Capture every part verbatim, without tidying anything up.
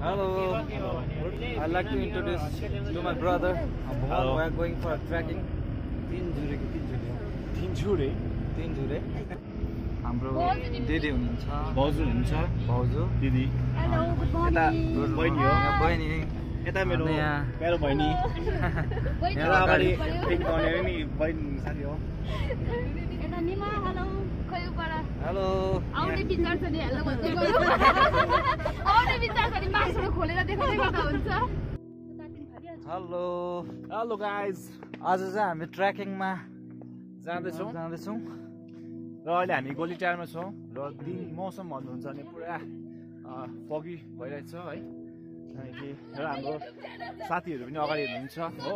Hello. I'd like to introduce to my brother. Hello. We are going for trekking. TeenChuli, TeenChuli. TeenChuli. TeenChuli. हाम्रो दिदी हुनुहुन्छ भाउजू हुनुहुन्छ भाउजू दिदी हेलो गुड यता मर्निङ बहिनी हो बहिनी यता मेरो मेरो बहिनी यहाँ अगाडि पिक गर्ने नि बहिनी साथी हो यता निमा हेलो खै उपर हेलो आउने विचार छ नि हेलो भन्दै गयो आउने विचार छ नि मासु खोलेर देखाउँदै गर्दा हुन्छ हेलो हेलो गाइज आज चाहिँ हामी ट्रेकिङमा जाँदैछौँ जाँदैछौँ र अहिले हामी गोली टायरमा छौँ र दिन मौसम भन्नुहुन्छ भने पुरा फगी भइरहेछ है अनि र हाम्रो साथीहरू पनि अगाडि हुनुहुन्छ हो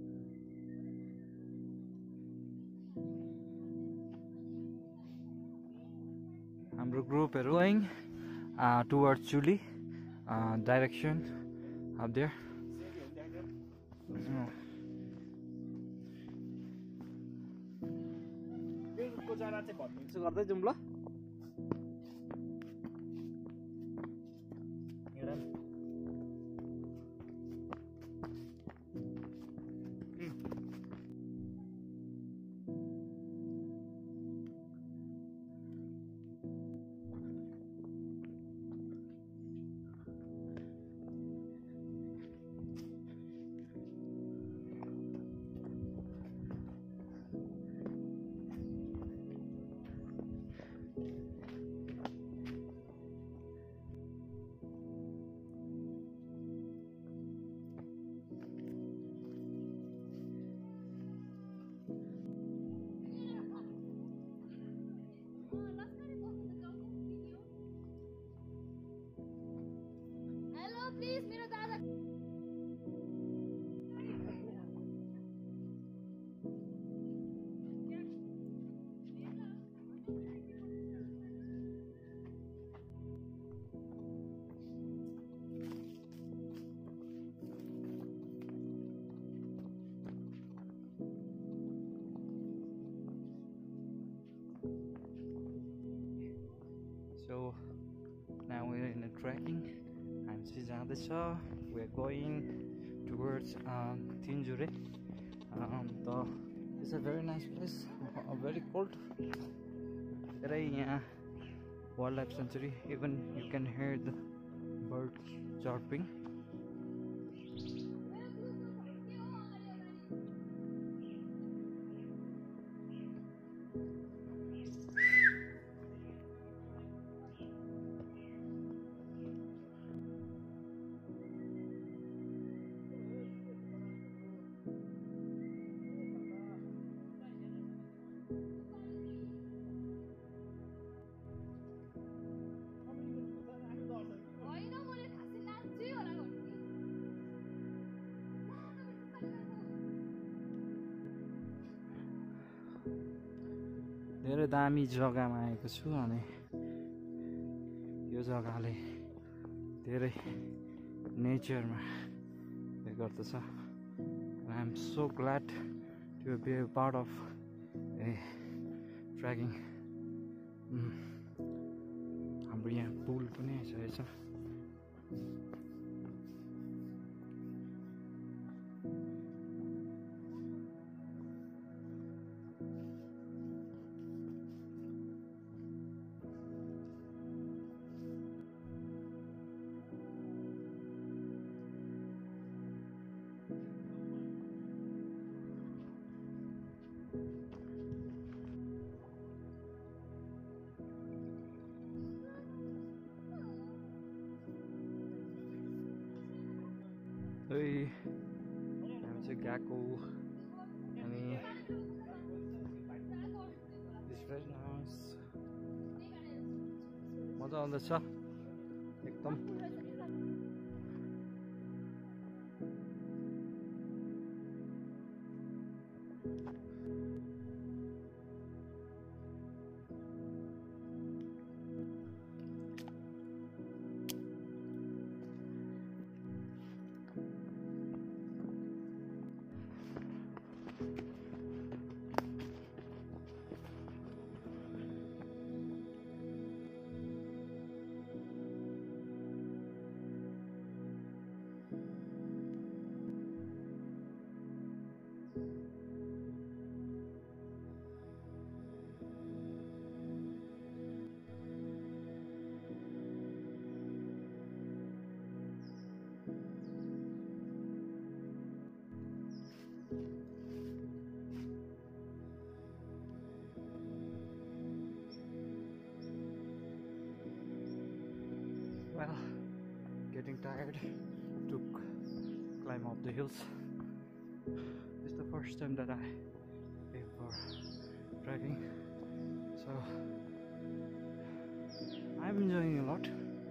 हाम्रो ग्रुपहरू गोइङ टुवर्ड्स चुली डाइरेक्सन अप देयर जरा चाहिँ भन्छु गर्दै जाउँ ल प्लिज मेरो दादा So now we're in a trekking. I'm Sijadesha. We're going towards um, TeenChuli. Um, the, it's a very nice place. Uh, very cold. Very uh, wildlife sanctuary. Even you can hear the birds chirping. धेरै दामी जग्गामा आएको छु अनि यो जग्गाले धेरै नेचरमा उयो गर्दछ I am so glad to be a part of a trekking हाम्रो यहाँ पुल पनि आइसकेको छ Hey, हामी चाहिँ गएको अनि इट्स भेरी नाइस मजा आउँदैछ एकदम getting tired to climb up the hills. It's the first time that I came for trekking, so I'm enjoying a lot.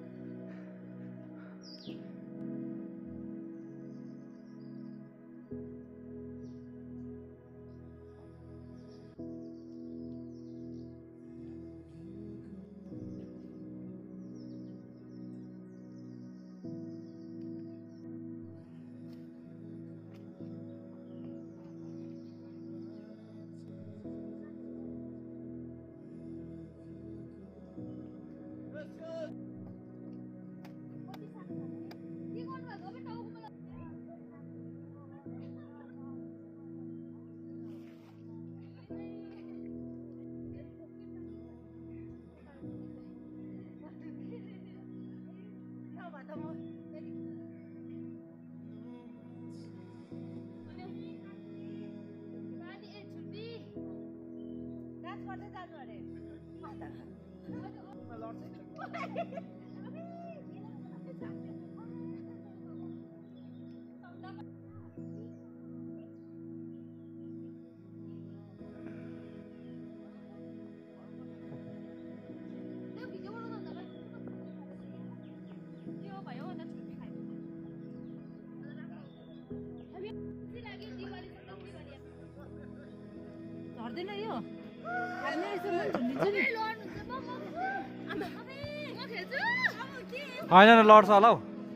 होइन लड्छ होला हौ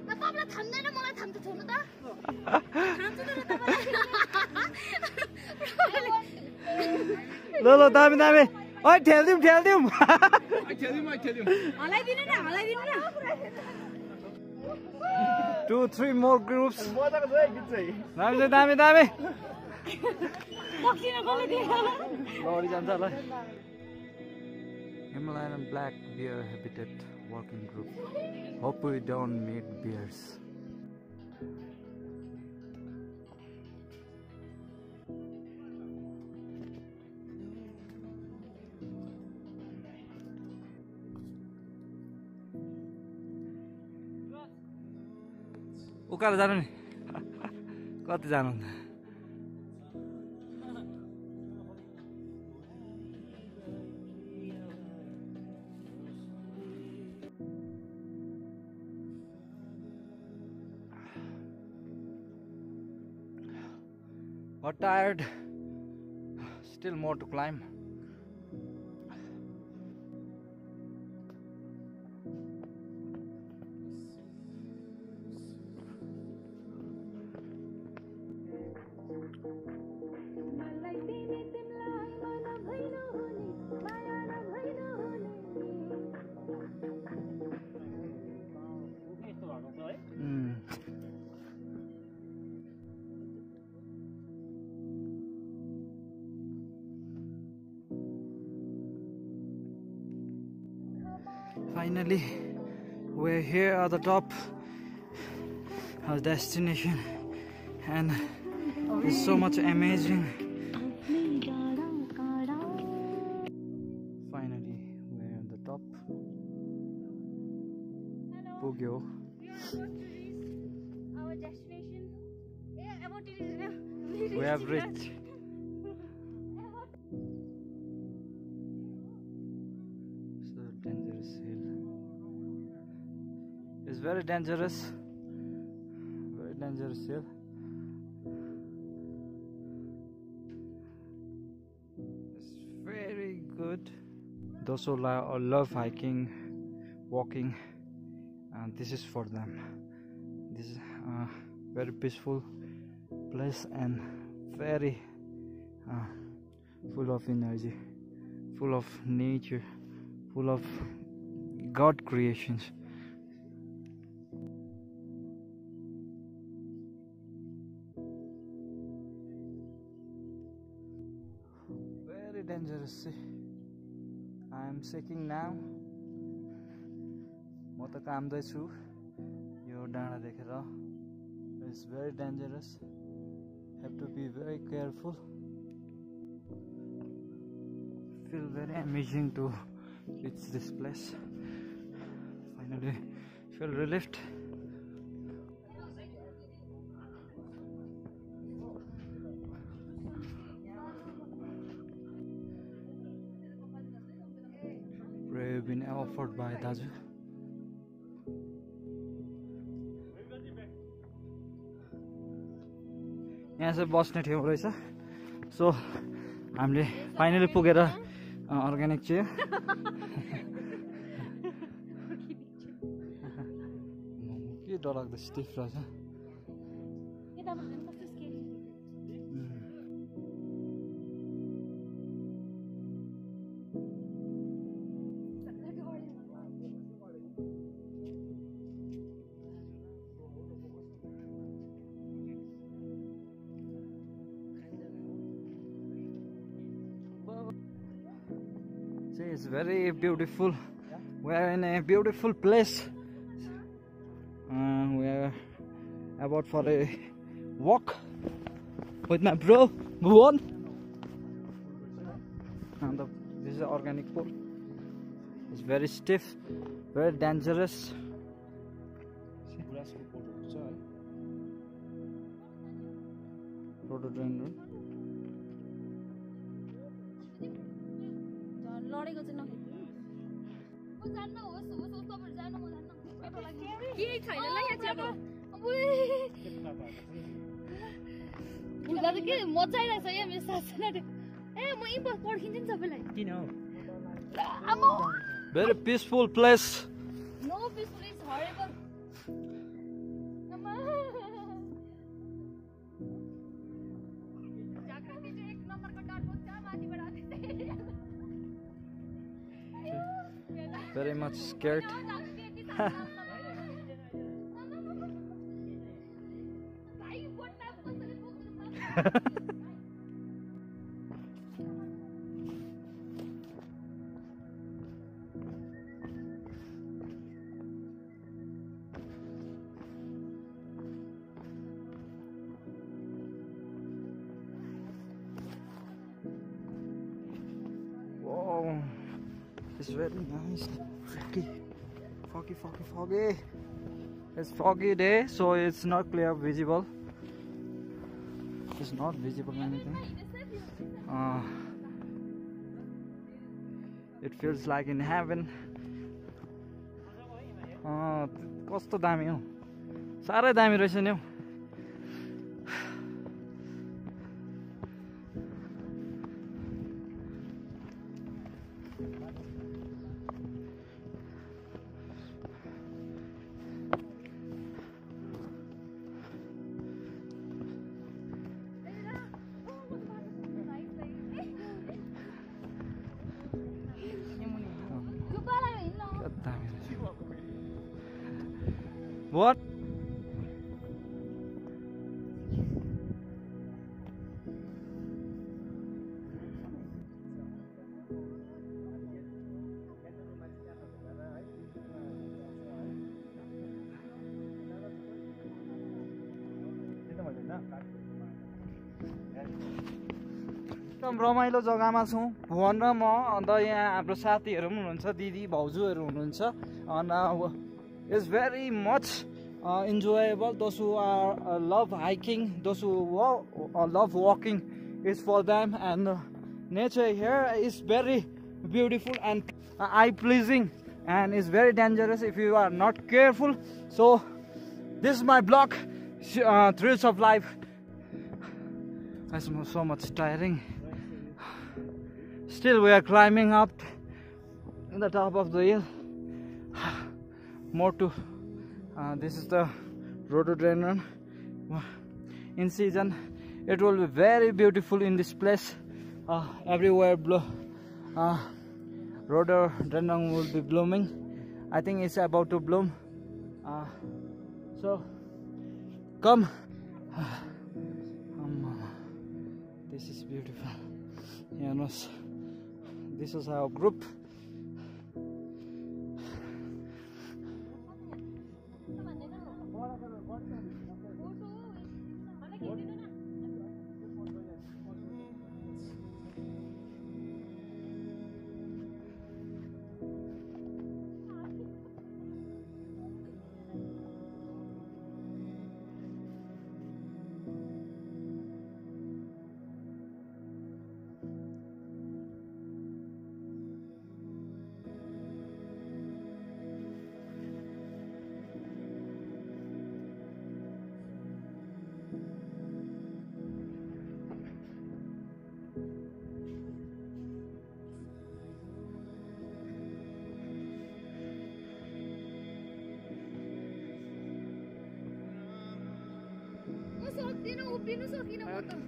ल ल दामी दामी ओइ ठेल्दिउँ ठेल्दिउँ two three more groups दामी छ दामी दामी लडी जान्छ होला Himalayan black bear habitat working group. Hope we don't meet bears. उकालो जानु नि कति जानु Got tired, still more to climb. Mm. Finally, we're here at the top of the destination, and it's so much amazing. Finally, we're at the top. Pugyo. Our destination. Yeah, about to reach. We have reached. Dangerous hill. It's very dangerous. Very dangerous hill. It's very good. Those who lo love hiking, walking, and this is for them. This is a very peaceful place and very uh, full of energy, full of nature, full of God creations. Very dangerous. See, I am shaking now. म त काम्दैछु यो डाँडा देखेर. It's very dangerous. Have to be very careful. Feel very amazing to reach this place. Finally feel relieved. बाई दाजु यहाँ चाहिँ बस्ने ठाउँ रहेछ सो हामीले फाइनली पुगेर अर्ग्यानिक चिया के डरलाग्दो स्टिफ रहेछ It's very beautiful. We are in a beautiful place. Uh, we are about for a walk with my bro, Bhuvan. And the, this is an organic pole. It's very stiff, very dangerous. Rhododendron. लडेको चाहिँ नखेल्नु म जान्न होस् होस् होस् तपाईहरु जानु म जान्न के छैन ल यहाँ चाहिँ अब बुझ्दा त के मजा आइरहेछ यहाँ मेरो साथीले ए म यही पर्खिन्छु नि सबैलाई किन हो आमो Very peaceful place. No peaceful is horrible. Amma जाकृति चाहिँ एक नम्बरको डर बोक्छ माथिबाट Very much scared. Wow. It's very nice. Foggy, foggy, foggy, foggy. It's foggy day, so it's not clear visible. It's not visible anything. Uh, it feels like in heaven. Uh, कस्तो दामी हो साह्रै दामी रहेछ नि हौ What? एकदम रमाइलो जग्गामा छौँ भुवन र म अन्त यहाँ हाम्रो साथीहरू पनि हुनुहुन्छ दिदी भाउजूहरू हुनुहुन्छ अन्त it's very much uh, enjoyable. Those who are uh, love hiking, those who walk, uh, love walking, is for them. And uh, nature here is very beautiful and uh, eye-pleasing, and is very dangerous if you are not careful. So this is my blog, uh, Thrills of Life. That's so much tiring. Still, we are climbing up in the top of the hill. More to uh, this is the rhododendron. In season it will be very beautiful in this place. Uh, everywhere blow uh, rhododendron will be blooming. I think it's about to bloom. Uh, so come. Um, this is beautiful. Yeah, no, this is our group. उभिनु उभिनु सकिन म त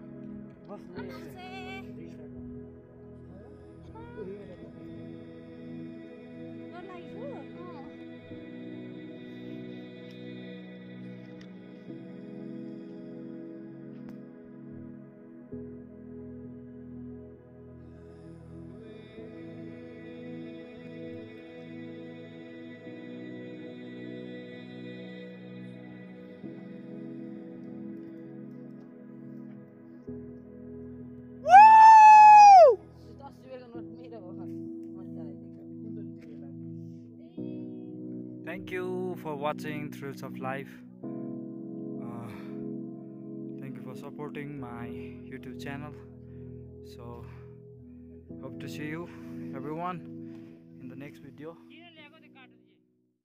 Thank you for watching Thrills of Life. Uh, thank you for supporting my YouTube channel. So, hope to see you everyone in the next video.